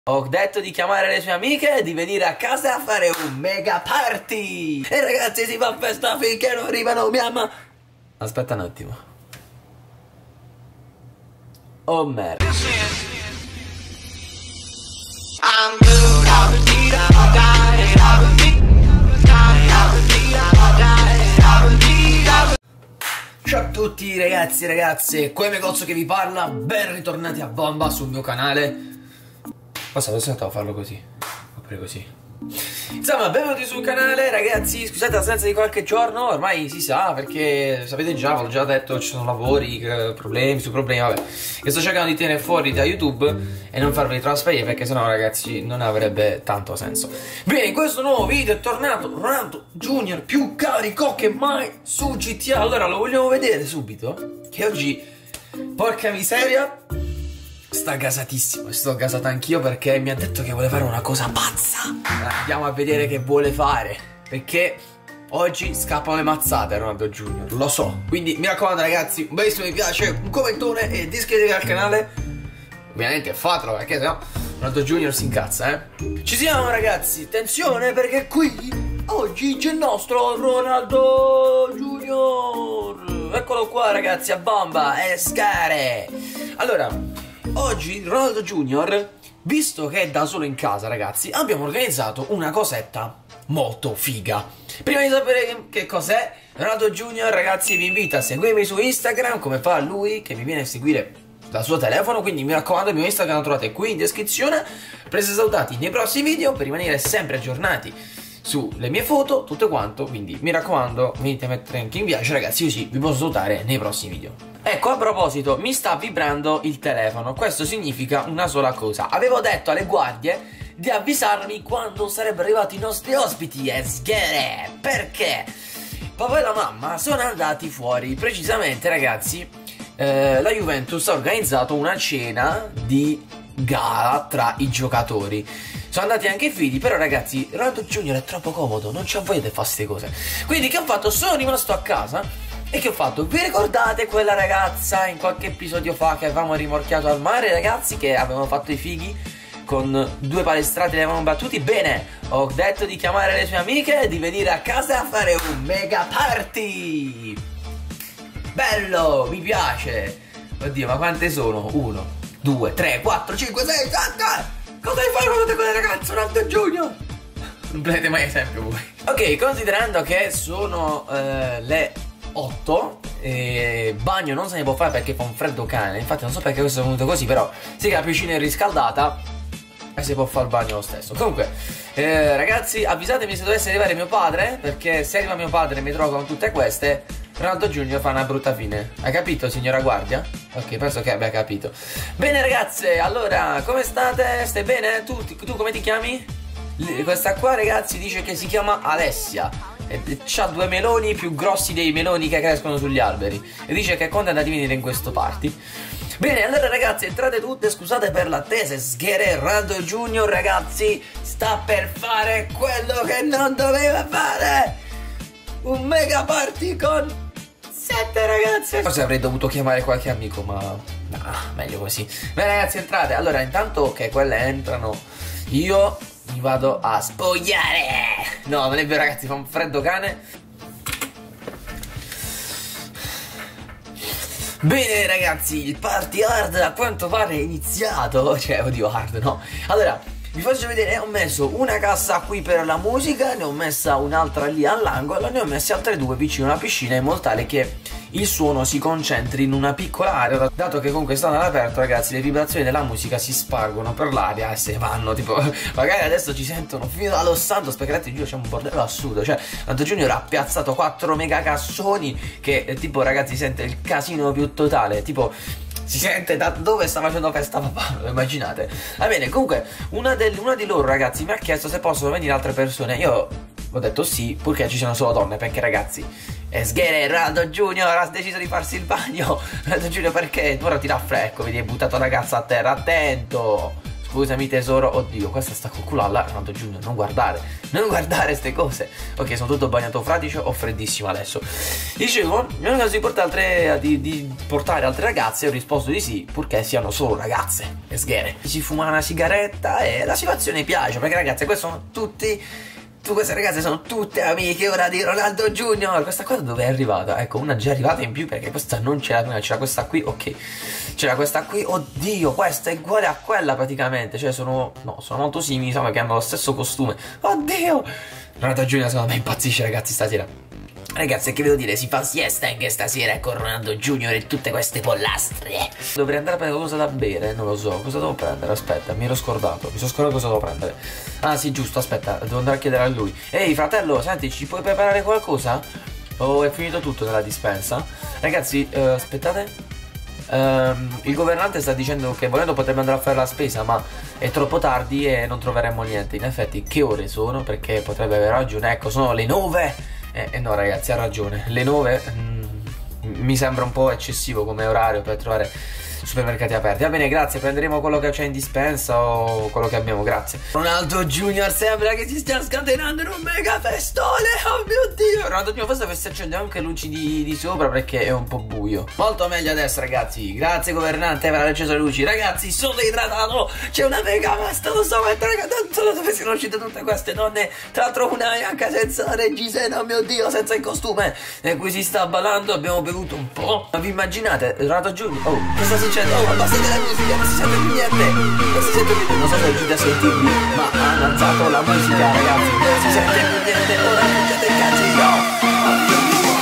Ho detto di chiamare le sue amiche e di venire a casa a fare un mega party. E ragazzi, si fa festa finché non arrivano mia mamma. Aspetta un attimo. Oh merda. Ciao a tutti ragazzi e ragazze, qua è Megozzo che vi parla, ben ritornati a bomba sul mio canale. Cosa devo farlo così? Oppure così. Insomma, benvenuti sul canale ragazzi, scusate l'assenza di qualche giorno, ormai si sa perché sapete già, ve l'ho già detto, ci sono lavori, problemi su problemi, vabbè. E sto cercando di tenere fuori da YouTube e non farveli trasferire perché sennò ragazzi non avrebbe tanto senso. Bene, in questo nuovo video è tornato Ronaldo Junior più carico che mai su GTA. Allora lo vogliamo vedere subito, che oggi, porca miseria, sta gasatissimo e sto gasato anch'io perché mi ha detto che vuole fare una cosa pazza. Andiamo a vedere che vuole fare, perché oggi scappano le mazzate Ronaldo Junior, lo so. Quindi mi raccomando ragazzi, un bellissimo mi piace, un commentone e iscrivetevi al canale. Ovviamente fatelo perché sennò Ronaldo Junior si incazza, Ci siamo ragazzi, attenzione perché qui oggi c'è il nostro Ronaldo Junior. Eccolo qua ragazzi, a bomba e scare. Allora, oggi Ronaldo Junior, visto che è da solo in casa ragazzi, abbiamo organizzato una cosetta molto figa. Prima di sapere che cos'è, Ronaldo Junior ragazzi vi invita a seguirmi su Instagram come fa lui, che mi viene a seguire dal suo telefono. Quindi mi raccomando, il mio Instagram lo trovate qui in descrizione. Prese salutati nei prossimi video per rimanere sempre aggiornati sulle mie foto, tutto quanto. Quindi mi raccomando, venite a mettere anche mi piace ragazzi, così vi posso salutare nei prossimi video. Ecco, a proposito, mi sta vibrando il telefono. Questo significa una sola cosa: avevo detto alle guardie di avvisarmi quando sarebbero arrivati i nostri ospiti e sghere, perché papà e la mamma sono andati fuori. Precisamente ragazzi, la Juventus ha organizzato una cena di gara tra i giocatori. Sono andati anche i figli, però ragazzi Ronaldo Junior è troppo comodo, non c'ha voglia di fare queste cose. Quindi che ho fatto? Sono rimasto a casa. E che ho fatto? Vi ricordate quella ragazza in qualche episodio fa che avevamo rimorchiato al mare ragazzi, che avevamo fatto i fighi con due palestrati, li avevamo battuti? Bene, ho detto di chiamare le sue amiche e di venire a casa a fare un mega party. Bello, mi piace. Oddio, ma quante sono? 1, 2, 3, 4, 5, 6, 7. Cosa devi fare con tutte quelle ragazze, Ronaldo Junior? Non prendete mai esempio voi. Ok, considerando che sono le 8 e bagno non se ne può fare perché fa un freddo cane. Infatti non so perché questo è venuto così, però sì che la piscina è riscaldata e si può fare il bagno lo stesso. Comunque ragazzi, avvisatemi se dovesse arrivare mio padre, perché se arriva mio padre e mi trovo con tutte queste, Ronaldo Junior fa una brutta fine. Hai capito signora guardia? Ok, penso che abbia capito. Bene ragazze, allora come state? Stai bene? Tu come ti chiami? Questa qua ragazzi dice che si chiama Alessia. C'ha 2 meloni più grossi dei meloni che crescono sugli alberi e dice che è contenta di venire in questo party. Bene, allora ragazzi, entrate tutte, scusate per l'attesa. Sghere Ronaldo Junior ragazzi sta per fare quello che non doveva fare: un mega party con 7 ragazze. Forse avrei dovuto chiamare qualche amico, ma no, meglio così. Bene ragazzi, entrate. Allora, intanto che quelle entrano, io mi vado a spogliare. No, non è vero ragazzi, fa un freddo cane. Bene ragazzi, il party hard a quanto pare è iniziato. Cioè, oddio, hard no. Allora, vi faccio vedere, ho messo una cassa qui per la musica, ne ho messa un'altra lì all'angolo, ne ho messe altre 2 vicino alla piscina, in modo tale che il suono si concentri in una piccola area. Dato che comunque stanno all'aperto ragazzi, le vibrazioni della musica si spargono per l'aria e se vanno, tipo, magari adesso ci sentono fino allo Santos, perché ragazzi giuro c'è un bordello assurdo. Cioè Ronaldo Junior ha piazzato 4 mega cassoni che tipo ragazzi sente il casino più totale, tipo si sente da dove sta facendo festa papà, lo immaginate? Va bene, comunque una di loro ragazzi mi ha chiesto se possono venire altre persone. Io ho detto sì, purché ci siano solo donne, perché ragazzi sghere Ronaldo Junior ha deciso di farsi il bagno. Ronaldo Junior perché ora ti raffresco, vedi, hai buttato la cazzo a terra, attento. scusami tesoro, oddio, questa sta col culo alla Ronaldo Junior, non guardare ste cose. Ok, sono tutto bagnato fradicio, ho freddissimo adesso. Dicevo, mi hanno chiesto di portare altre ragazze, ho risposto di sì, purché siano solo ragazze e sghere. Si fuma una sigaretta e la situazione piace, perché ragazze, questi sono tutti... queste ragazze sono tutte amiche ora di Ronaldo Junior. Questa cosa dove è arrivata? Ecco, una già arrivata in più, perché questa non c'era prima, c'era questa qui, ok. C'era questa qui, oddio, questa è uguale a quella praticamente. Cioè sono molto simili, insomma, che hanno lo stesso costume. Oddio! Ronaldo Junior secondo me impazzisce, ragazzi, stasera. Ragazzi, che devo dire, si fa siesta anche stasera con Ronaldo Junior e tutte queste pollastre. Dovrei andare a prendere qualcosa da bere, non lo so. Cosa devo prendere? Aspetta, mi ero scordato. Mi sono scordato cosa devo prendere. Ah sì, giusto, aspetta, devo andare a chiedere a lui. Ehi fratello, senti, ci puoi preparare qualcosa? Oh, è finito tutto nella dispensa? Ragazzi, aspettate. Il governante sta dicendo che volendo potrebbe andare a fare la spesa, ma è troppo tardi e non troveremo niente. In effetti, che ore sono? Perché potrebbe aver ragione. Ecco, sono le 9. No ragazzi, ha ragione. Le 9 mi sembra un po' eccessivo come orario per trovare supermercati aperti. Va bene, grazie, prenderemo quello che c'è in dispensa o quello che abbiamo, grazie. Ronaldo Junior sembra che si stia scatenando in un mega festone. Oh mio Dio. Ronaldo Junior, forse si accende anche luci di sopra perché è un po' buio. Molto meglio adesso, ragazzi. Grazie governante per aver acceso le luci. Ragazzi, sono idratato. C'è una mega festa, non so non so dove siano uscite tutte queste donne. Tra l'altro una anche senza reggiseno, oh mio Dio, senza il costume. E qui si sta ballando, abbiamo bevuto un po'. Ma vi immaginate, Ronaldo Junior? Oh, cosa succede? Oh, abbassate la musica, non si sente più niente. Non si sente più niente. Non so se riuscite a sentirmi, ma hanno alzato la musica, ragazzi. Non si sente più niente. Ora facciate il casino.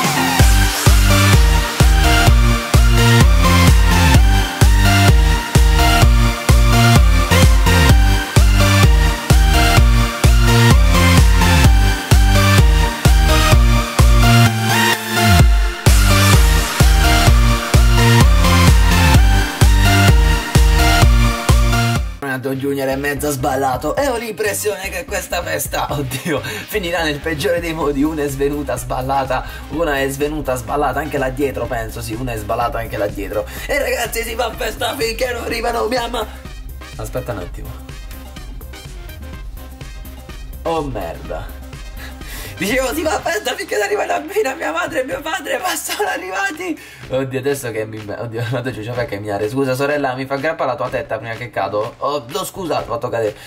Junior è mezzo sballato e ho l'impressione che questa festa, oddio, finirà nel peggiore dei modi. Una è svenuta sballata, una è svenuta sballata anche là dietro, penso, sì, una è sballata anche là dietro. E ragazzi, si fa festa finché non arrivano mia mamma. Aspetta un attimo. Oh merda. Dicevo, si fa festa finché non arrivano appena mia madre e mio padre, ma sono arrivati. Oddio, adesso che mi... Oddio, Ronaldo Junior fa camminare. Scusa sorella, mi fa aggrappare la tua tetta prima che cado. Oh, no, scusa, ti ho fatto cadere.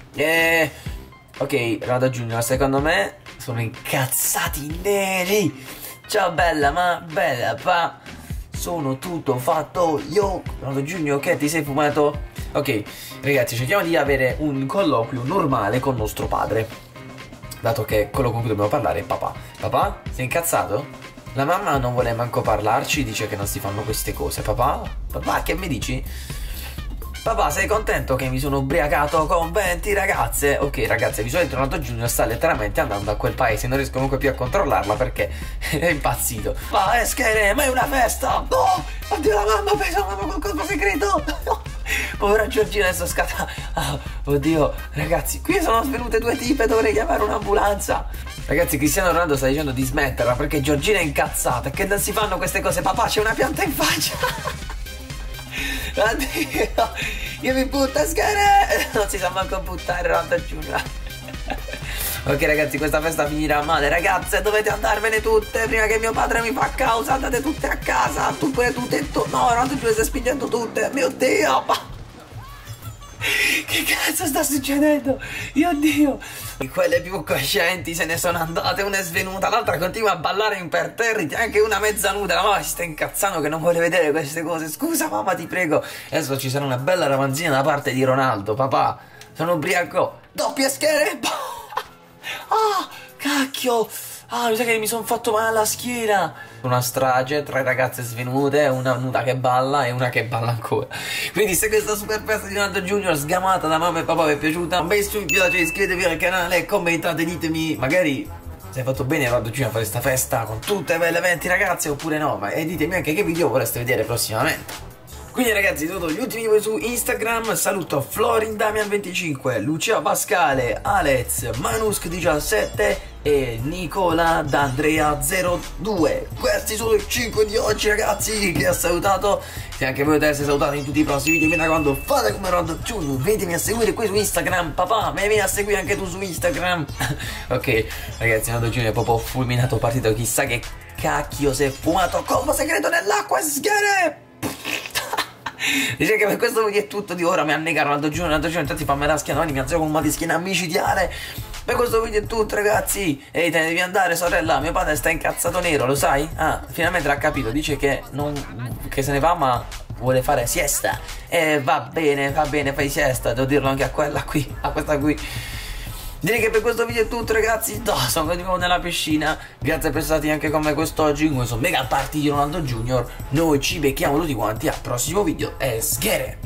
Ok, Ronaldo Junior, secondo me sono incazzati neri. Ciao bella, ma bella, pa. Sono tutto fatto io. Ronaldo Junior, che ti sei fumato? Ok, ragazzi, cerchiamo di avere un colloquio normale con nostro padre, dato che quello con cui dobbiamo parlare è papà. Papà, sei incazzato? La mamma non vuole manco parlarci, dice che non si fanno queste cose. Papà? Papà, che mi dici? Papà, sei contento che mi sono ubriacato con 20 ragazze? Ok, ragazze, di solito Ronaldo Junior sta letteralmente andando a quel paese, non riesco comunque più a controllarla perché è impazzito. Ma è schere, ma è una festa! No! Oddio, la mamma ha preso qualcosa segreto! Povera Giorgina, adesso scatta. Oddio, ragazzi, qui sono svenute due tipe, dovrei chiamare un'ambulanza. Ragazzi, Cristiano Ronaldo sta dicendo di smetterla perché Giorgina è incazzata, che non si fanno queste cose. Papà, c'è una pianta in faccia. Oddio, io mi butto a scare. Non si sa manco buttare Ronaldo Junior. Ok ragazzi, questa festa finirà male. Ragazze, dovete andarvene tutte prima che mio padre mi fa causa. Andate tutte a casa. Tu pure tutte. No, Ronaldo Junior stai spingendo tutte. Mio Dio, ma... Che cazzo sta succedendo? Mio Dio. Quelle più coscienti se ne sono andate. Una è svenuta, l'altra continua a ballare imperterriti. Anche una mezza nuda. La mamma si sta incazzando che non vuole vedere queste cose. Scusa mamma, ti prego. Adesso ci sarà una bella ramanzina da parte di Ronaldo. Papà, sono ubriaco. Doppie schiere. Ah, cacchio. Ah, mi sa che mi sono fatto male alla schiena. Una strage, 3 ragazze svenute, una nuda che balla e una che balla ancora. Quindi se questa super festa di Ronaldo Junior sgamata da mamma e papà vi è piaciuta, un bel su mi piace, iscrivetevi al canale, commentate, ditemi magari se hai fatto bene Ronaldo Junior a fare questa festa con tutte le belle 20 ragazze oppure no. E ditemi anche che video vorreste vedere prossimamente. Quindi ragazzi, tutto gli ultimi video su Instagram. Saluto Florindamian25, Lucia Pascale, Alex, Manusk17 e Nicola D'Andrea02. Questi sono i 5 di oggi ragazzi, che ha salutato. Se anche voi potete essere salutati in tutti i prossimi video, mi raccomando fate come Rod Junior, venitemi a seguire qui su Instagram. Papà, mi vieni a seguire anche tu su Instagram. Ok ragazzi, Rod Junior è proprio fulminato, partito, chissà che cacchio si è fumato combo segreto nell'acqua, sghere. Dice che per questo video è tutto di ora. Mi annega Ronaldo Junior, infatti fammi la schiena, mi alzo con un mal di schiena micidiale. Per questo video è tutto ragazzi. Ehi, te ne devi andare sorella, mio padre sta incazzato nero, lo sai? Ah, finalmente l'ha capito, dice che che se ne va ma vuole fare siesta. Va bene, fai siesta, devo dirlo anche a quella qui, a questa qui. Direi che per questo video è tutto ragazzi. Sono di nuovo nella piscina. Grazie per essere stati anche con me quest'oggi in questo mega party di Ronaldo Junior. Noi ci becchiamo tutti quanti al prossimo video e sghere.